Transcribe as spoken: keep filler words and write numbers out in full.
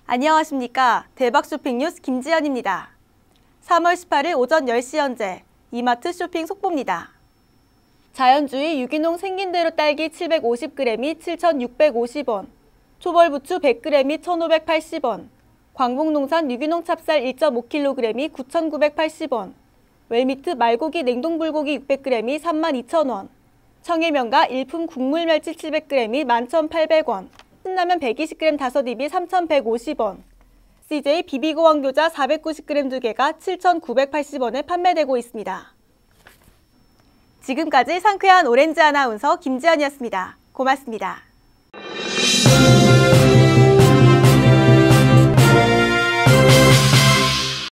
안녕하십니까. 대박 쇼핑 뉴스 김지연입니다. 삼월 십팔일 오전 열 시 현재 이마트 쇼핑 속보입니다. 자연주의 유기농 생긴 대로 딸기 칠백오십 그램이 칠천육백오십 원, 초벌부추 백 그램이 천오백팔십 원, 광복농산 유기농 찹쌀 일 점 오 킬로그램이 구천구백팔십 원, 웰미트 말고기 냉동불고기 육백 그램이 삼만 이천 원, 청해명가 일품 국물 멸치 칠백 그램이 만 천팔백 원, 신라면 백이십 그램 다섯 입이 삼천백오십 원, 씨제이 비비고왕 교자 사백구십 그램 두 개가 칠천구백팔십 원에 판매되고 있습니다. 지금까지 상쾌한 오렌지 아나운서 김지연이었습니다. 고맙습니다.